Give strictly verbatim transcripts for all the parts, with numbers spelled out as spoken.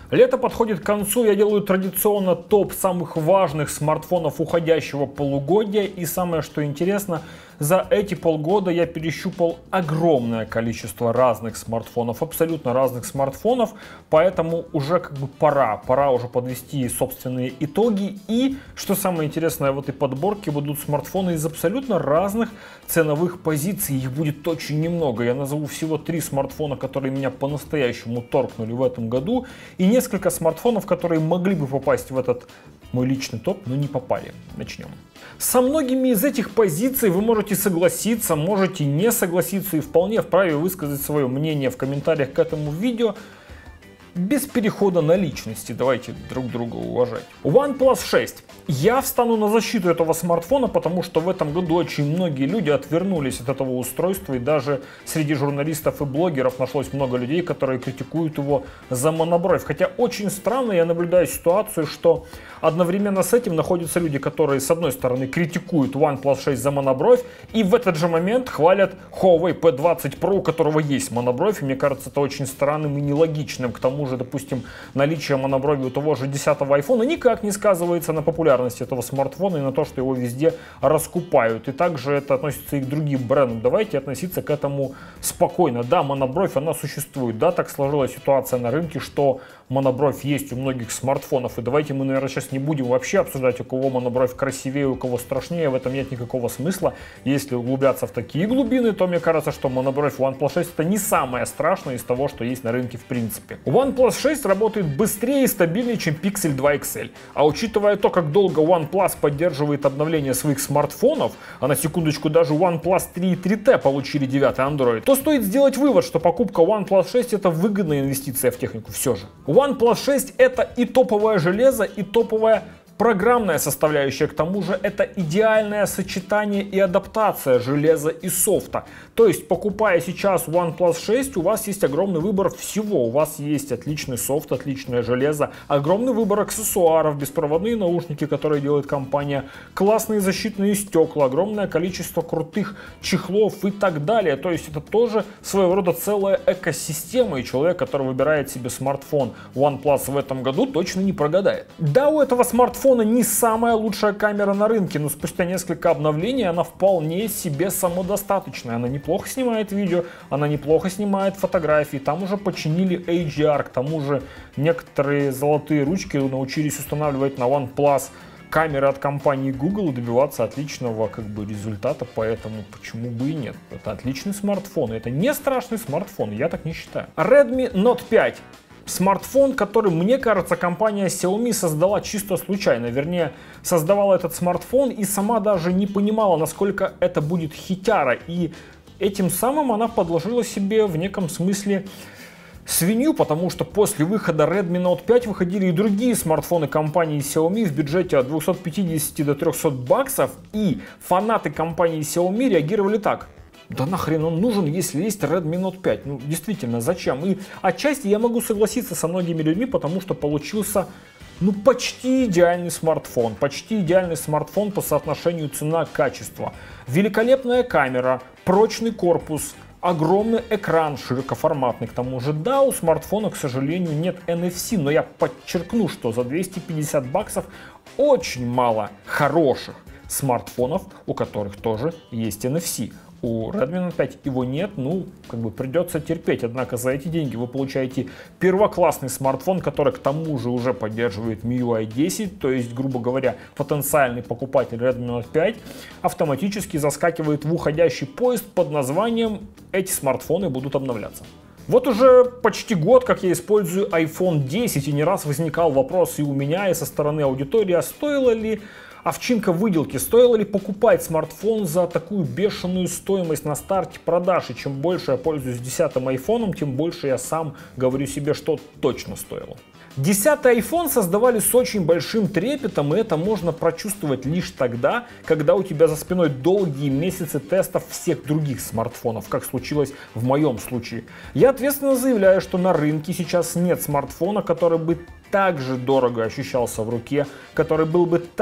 Лето подходит к концу, я делаю традиционно топ самых важных смартфонов уходящего полугодия. И самое что интересно, за эти полгода я перещупал огромное количество разных смартфонов, абсолютно разных смартфонов. Поэтому уже как бы пора, пора уже подвести собственные итоги. И что самое интересное, в этой подборке будут смартфоны из абсолютно разных ценовых позиций. Их будет очень немного. Я назову всего три смартфона, которые меня по-настоящему торкнули в этом году. И несколько смартфонов, которые могли бы попасть в этот мой личный топ, но не попали. Начнем. Со многими из этих позиций вы можете согласиться, можете не согласиться и вполне вправе высказать свое мнение в комментариях к этому видео. Без перехода на личности, давайте друг друга уважать. OnePlus шесть. Я встану на защиту этого смартфона, потому что в этом году очень многие люди отвернулись от этого устройства, и даже среди журналистов и блогеров нашлось много людей, которые критикуют его за монобровь. Хотя очень странно, я наблюдаю ситуацию, что одновременно с этим находятся люди, которые с одной стороны критикуют OnePlus шесть за монобровь, и в этот же момент хвалят Huawei пи двадцать про, у которого есть монобровь. И мне кажется, это очень странным и нелогичным. К тому же, допустим, наличие моноброви у того же десятого айфона никак не сказывается на популярности этого смартфона и на то, что его везде раскупают. И также это относится и к другим брендам. Давайте относиться к этому спокойно. Да, монобровь, она существует. Да, так сложилась ситуация на рынке, что монобровь есть у многих смартфонов. И давайте мы, наверное, сейчас не будем вообще обсуждать, у кого монобровь красивее, у кого страшнее. В этом нет никакого смысла. Если углубляться в такие глубины, то мне кажется, что монобровь OnePlus шесть это не самое страшное из того, что есть на рынке в принципе. OnePlus шесть работает быстрее и стабильнее, чем Pixel два икс эль. А учитывая то, как долго OnePlus поддерживает обновление своих смартфонов, а на секундочку даже OnePlus три и три тэ получили девятый Android, то стоит сделать вывод, что покупка OnePlus шесть это выгодная инвестиция в технику все же. OnePlus шесть это и топовое железо, и топовая программная составляющая, к тому же это идеальное сочетание и адаптация железа и софта. То есть, покупая сейчас OnePlus шесть, у вас есть огромный выбор всего. У вас есть отличный софт, отличное железо, огромный выбор аксессуаров, беспроводные наушники, которые делает компания, классные защитные стекла, огромное количество крутых чехлов и так далее. То есть, это тоже своего рода целая экосистема, и человек, который выбирает себе смартфон OnePlus в этом году, точно не прогадает. Да, у этого смартфона не самая лучшая камера на рынке, но спустя несколько обновлений она вполне себе самодостаточная. Она неплохо снимает видео, она неплохо снимает фотографии, там уже починили эйч ди ар, к тому же некоторые золотые ручки научились устанавливать на OnePlus камеры от компании Google и добиваться отличного как бы результата, поэтому почему бы и нет. Это отличный смартфон, это не страшный смартфон, я так не считаю. Redmi Note пять. Смартфон, который, мне кажется, компания Xiaomi создала чисто случайно. Вернее, создавала этот смартфон и сама даже не понимала, насколько это будет хитяра. И этим самым она подложила себе в неком смысле свинью, потому что после выхода Redmi Note пять выходили и другие смартфоны компании Xiaomi в бюджете от двухсот пятидесяти до трёхсот баксов. И фанаты компании Xiaomi реагировали так: да нахрен он нужен, если есть Redmi Note пять? Ну, действительно, зачем? И отчасти я могу согласиться со многими людьми, потому что получился, ну, почти идеальный смартфон. Почти идеальный смартфон по соотношению цена-качество. Великолепная камера, прочный корпус, огромный экран широкоформатный. К тому же, да, у смартфона, к сожалению, нет эн эф си, но я подчеркну, что за двести пятьдесят баксов очень мало хороших смартфонов, у которых тоже есть эн эф си. У Redmi Note пять его нет, ну, как бы придется терпеть. Однако за эти деньги вы получаете первоклассный смартфон, который к тому же уже поддерживает эм ю ай десять, то есть, грубо говоря, потенциальный покупатель Redmi Note пять автоматически заскакивает в уходящий поезд под названием «Эти смартфоны будут обновляться». Вот уже почти год, как я использую айфон десять, и не раз возникал вопрос и у меня, и со стороны аудитории, а стоило ли овчинка выделки, стоило ли покупать смартфон за такую бешеную стоимость на старте продаж. И чем больше я пользуюсь десятым айфоном, тем больше я сам говорю себе, что точно стоило. Десятый айфон создавали с очень большим трепетом, и это можно прочувствовать лишь тогда, когда у тебя за спиной долгие месяцы тестов всех других смартфонов, как случилось в моем случае. Я ответственно заявляю, что на рынке сейчас нет смартфона, который бы так же дорого ощущался в руке, который был бы так же удобен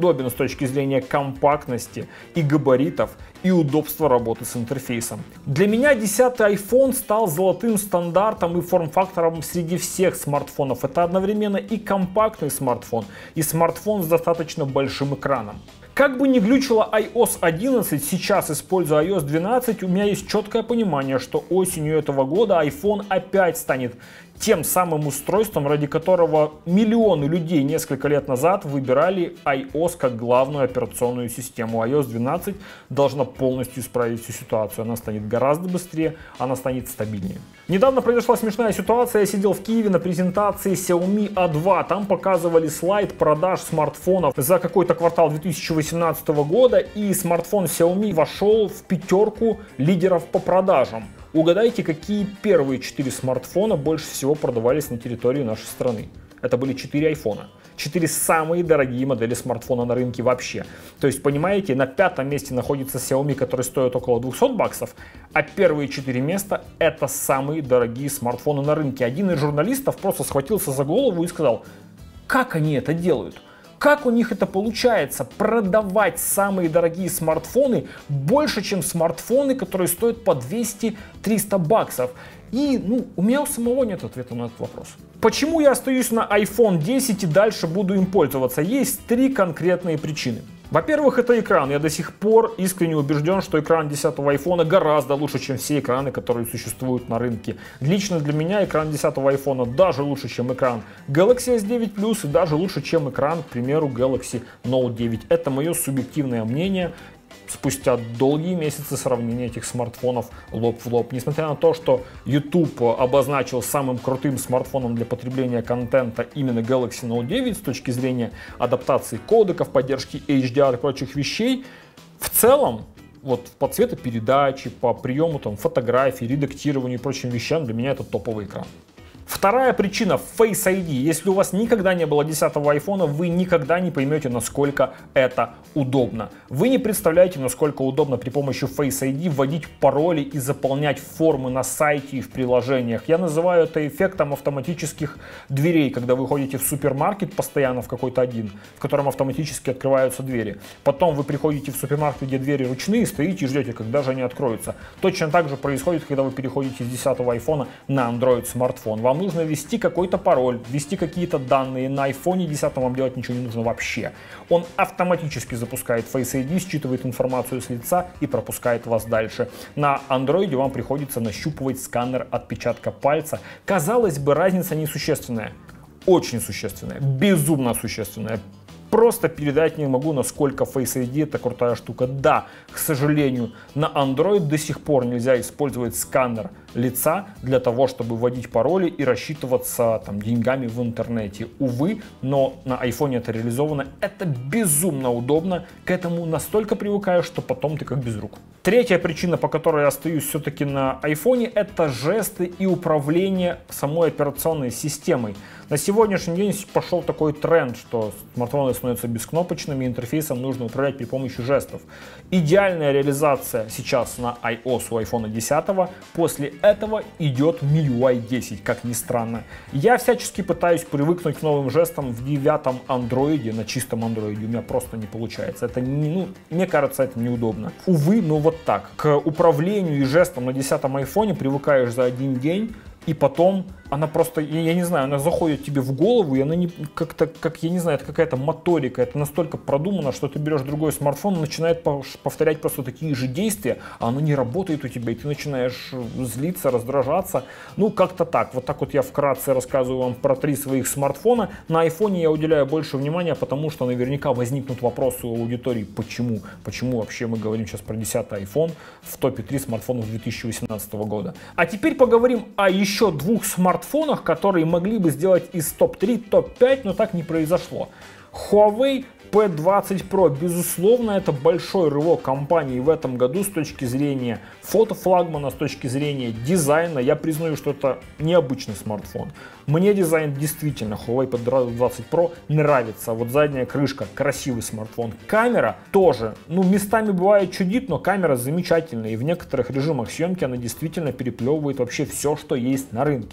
удобен с точки зрения компактности и габаритов, и удобства работы с интерфейсом. Для меня десятый iPhone стал золотым стандартом и форм-фактором среди всех смартфонов. Это одновременно и компактный смартфон, и смартфон с достаточно большим экраном. Как бы ни глючило ай о эс одиннадцать, сейчас, используя ай о эс двенадцать, у меня есть четкое понимание, что осенью этого года iPhone опять станет тем самым устройством, ради которого миллионы людей несколько лет назад выбирали iOS как главную операционную систему. ай о эс двенадцать должна полностью исправить всю ситуацию. Она станет гораздо быстрее, она станет стабильнее. Недавно произошла смешная ситуация. Я сидел в Киеве на презентации Xiaomi а два. Там показывали слайд продаж смартфонов за какой-то квартал две тысячи восемнадцатого года. И смартфон Xiaomi вошел в пятерку лидеров по продажам. Угадайте, какие первые четыре смартфона больше всего продавались на территории нашей страны? Это были четыре айфона. Четыре самые дорогие модели смартфона на рынке вообще. То есть, понимаете, на пятом месте находится Xiaomi, который стоит около двухсот баксов, а первые четыре места — это самые дорогие смартфоны на рынке. Один из журналистов просто схватился за голову и сказал: как они это делают? Как у них это получается продавать самые дорогие смартфоны больше, чем смартфоны, которые стоят по двести-триста баксов? И ну, у меня у самого нет ответа на этот вопрос. Почему я остаюсь на айфон десять и дальше буду им пользоваться? Есть три конкретные причины. Во-первых, это экран. Я до сих пор искренне убежден, что экран десятого айфона гораздо лучше, чем все экраны, которые существуют на рынке. Лично для меня экран десятого айфона даже лучше, чем экран Galaxy эс девять плюс и даже лучше, чем экран, к примеру, Galaxy ноут девять. Это мое субъективное мнение. Спустя долгие месяцы сравнения этих смартфонов лоб в лоб. Несмотря на то, что YouTube обозначил самым крутым смартфоном для потребления контента именно Galaxy ноут девять с точки зрения адаптации кодеков, поддержки эйч ди ар и прочих вещей, в целом, вот по цветопередаче, по приему там, фотографий, редактированию и прочим вещам, для меня это топовый экран. Вторая причина — Face ай ди. Если у вас никогда не было десятого айфона, вы никогда не поймете, насколько это удобно. Вы не представляете, насколько удобно при помощи Face ай ди вводить пароли и заполнять формы на сайте и в приложениях. Я называю это эффектом автоматических дверей, когда вы ходите в супермаркет постоянно в какой-то один, в котором автоматически открываются двери. Потом вы приходите в супермаркет, где двери ручные, стоите и ждете, когда же они откроются. Точно так же происходит, когда вы переходите с десятого айфона на Android смартфон. Вам нужно ввести какой-то пароль, ввести какие-то данные. На айфоне десять вам делать ничего не нужно вообще. Он автоматически запускает Face ай ди, считывает информацию с лица и пропускает вас дальше. На Android вам приходится нащупывать сканер отпечатка пальца. Казалось бы, разница несущественная. Очень существенная, безумно существенная. Просто передать не могу, насколько Face ай ди это крутая штука. Да, к сожалению, на Android до сих пор нельзя использовать сканер лица для того, чтобы вводить пароли и рассчитываться там, деньгами в интернете. Увы, но на iPhone это реализовано. Это безумно удобно. К этому настолько привыкаешь, что потом ты как без рук. Третья причина, по которой я остаюсь все-таки на iPhone, это жесты и управление самой операционной системой. На сегодняшний день пошел такой тренд, что смартфоны становятся бескнопочными, интерфейсом нужно управлять при помощи жестов. Идеальная реализация сейчас на iOS у iPhone десять. После этого идет эм ай ю ай десять, как ни странно. Я всячески пытаюсь привыкнуть к новым жестам в девятом андроиде, на чистом андроиде. У меня просто не получается. Это не, ну, мне кажется, это неудобно. Увы, но вот так. К управлению и жестам на десятом айфоне привыкаешь за один день, и потом она просто, я, я не знаю, она заходит тебе в голову, и она не как-то, как, я не знаю, это какая-то моторика, это настолько продумано, что ты берешь другой смартфон, он начинает повторять просто такие же действия, а оно не работает у тебя, и ты начинаешь злиться, раздражаться. Ну, как-то так. Вот так вот я вкратце рассказываю вам про три своих смартфона. На айфоне я уделяю больше внимания, потому что наверняка возникнут вопросы у аудитории, почему, почему вообще мы говорим сейчас про десятый iPhone в топе три смартфонов две тысячи восемнадцатого года. А теперь поговорим о еще двух смартфонах, которые могли бы сделать из топ три топ пять, но так не произошло. Huawei пи двадцать про, безусловно, это большой рывок компании в этом году с точки зрения фотофлагмана, с точки зрения дизайна. Я признаю, что это необычный смартфон. Мне дизайн действительно Huawei пи двадцать про нравится. Вот задняя крышка, красивый смартфон. Камера тоже, ну, местами бывает чудит, но камера замечательная. И в некоторых режимах съемки она действительно переплевывает вообще все, что есть на рынке.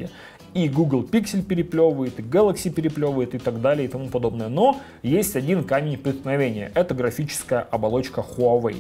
И Google Pixel переплевывает, и Galaxy переплевывает и так далее и тому подобное. Но есть один камень преткновения. Это графическая оболочка Huawei.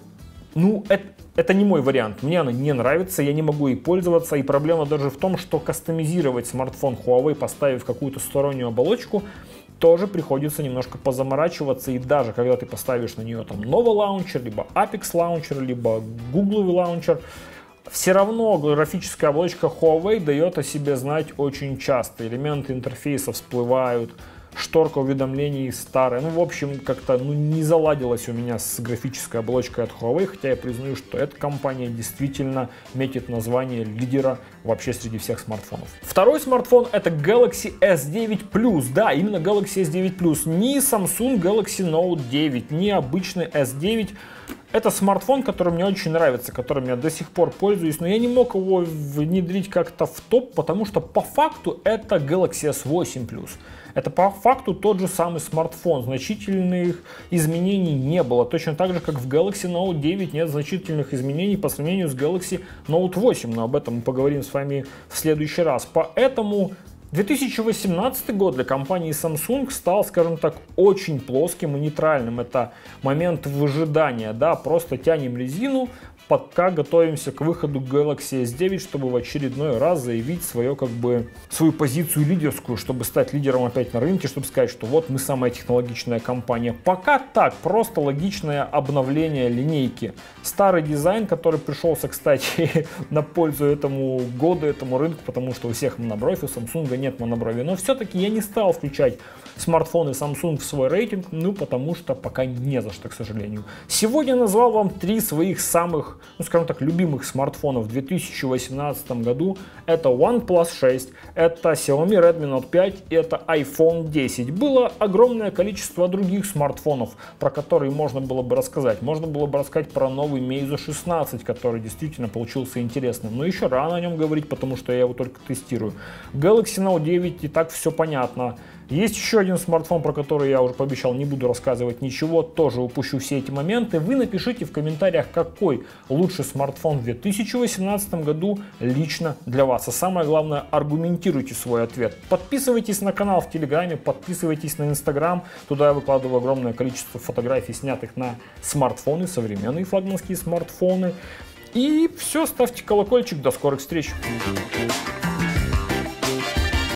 Ну, это, это не мой вариант. Мне она не нравится, я не могу ей пользоваться. И проблема даже в том, что кастомизировать смартфон Huawei, поставив какую-то стороннюю оболочку, тоже приходится немножко позаморачиваться. И даже когда ты поставишь на нее там Nova Launcher, либо Apex Launcher, либо Google Launcher, все равно графическая оболочка Huawei дает о себе знать очень часто. Элементы интерфейса всплывают, шторка уведомлений старая. Ну, в общем, как-то ну, не заладилось у меня с графической оболочкой от Huawei, хотя я признаю, что эта компания действительно метит название лидера вообще среди всех смартфонов. Второй смартфон — это Galaxy эс девять плюс. Да, именно Galaxy эс девять плюс. Ни Samsung Galaxy Note девять, ни обычный эс девять. Это смартфон, который мне очень нравится, которым я до сих пор пользуюсь, но я не мог его внедрить как-то в топ, потому что по факту это Galaxy эс восемь плюс. Это по факту тот же самый смартфон, значительных изменений не было. Точно так же, как в Galaxy Note девять нет значительных изменений по сравнению с Galaxy Note восемь, но об этом мы поговорим с вами в следующий раз. Поэтому две тысячи восемнадцатый год для компании Samsung стал, скажем так, очень плоским и нейтральным. Это момент выжидания, да, просто тянем резину, пока готовимся к выходу Galaxy эс девять, чтобы в очередной раз заявить свое, как бы, свою позицию лидерскую, чтобы стать лидером опять на рынке, чтобы сказать, что вот мы самая технологичная компания. Пока так, просто логичное обновление линейки. Старый дизайн, который пришелся, кстати, на пользу этому году, этому рынку, потому что у всех монобровь, у Samsung нет моноброви. Но все-таки я не стал включать смартфоны Samsung в свой рейтинг, ну потому что пока не за что, к сожалению. Сегодня я назвал вам три своих самых, ну скажем так, любимых смартфонов в две тысячи восемнадцатом году. Это OnePlus шесть, это Xiaomi Redmi Note пять и это iPhone десять. Было огромное количество других смартфонов, про которые можно было бы рассказать. Можно было бы рассказать про новый Meizu шестнадцать, который действительно получился интересным. Но еще рано о нем говорить, потому что я его только тестирую. Galaxy Note девять, и так все понятно. Есть еще один смартфон, про который я уже пообещал, не буду рассказывать ничего, тоже упущу все эти моменты. Вы напишите в комментариях, какой лучший смартфон в две тысячи восемнадцатом году лично для вас. А самое главное, аргументируйте свой ответ. Подписывайтесь на канал в Телеграме, подписывайтесь на Инстаграм. Туда я выкладываю огромное количество фотографий, снятых на смартфоны, современные флагманские смартфоны. И все, ставьте колокольчик. До скорых встреч!